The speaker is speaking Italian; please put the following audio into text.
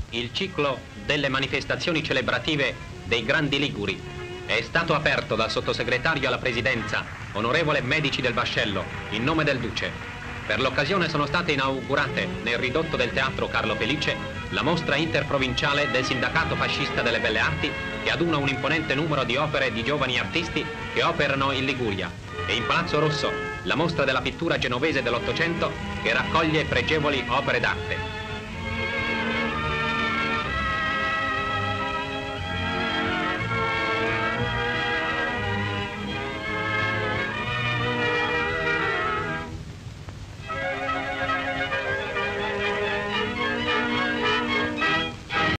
Il ciclo delle manifestazioni celebrative dei Grandi Liguri è stato aperto dal sottosegretario alla Presidenza, onorevole Medici del Vascello, in nome del Duce. Per l'occasione sono state inaugurate nel ridotto del Teatro Carlo Felice la mostra interprovinciale del Sindacato Fascista delle Belle Arti, che aduna un imponente numero di opere di giovani artisti che operano in Liguria, e in Palazzo Rosso la mostra della pittura genovese dell'Ottocento, che raccoglie pregevoli opere d'arte.